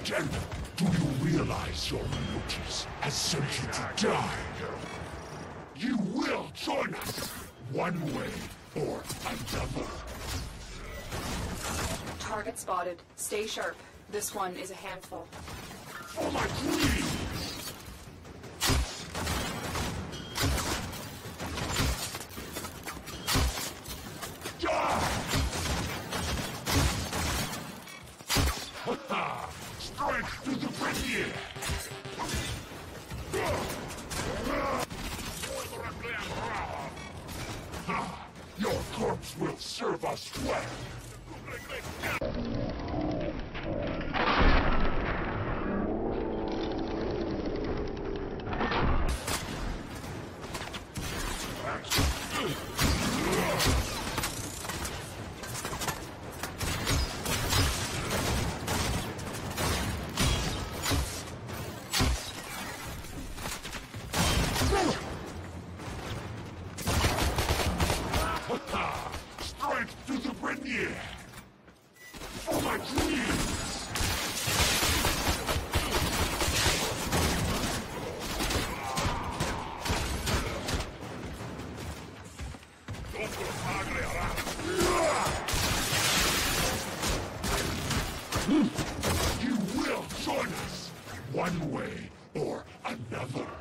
General, do you realize your duties has sent you to die? You will join us, one way or another. Target spotted. Stay sharp. This one is a handful. For my dreams! Strike to the brainiac! Your corpse will serve us well! Strike to the brainiac! For my dreams! You will join us, one way or another.